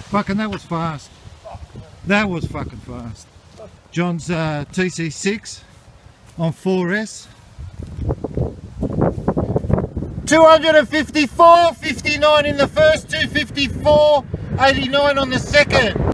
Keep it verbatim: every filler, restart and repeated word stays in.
Fucking that was fast. That was fucking fast. John's uh, T C six on four S. two fifty-four, fifty-nine in the first, two fifty-four, eighty-nine on the second.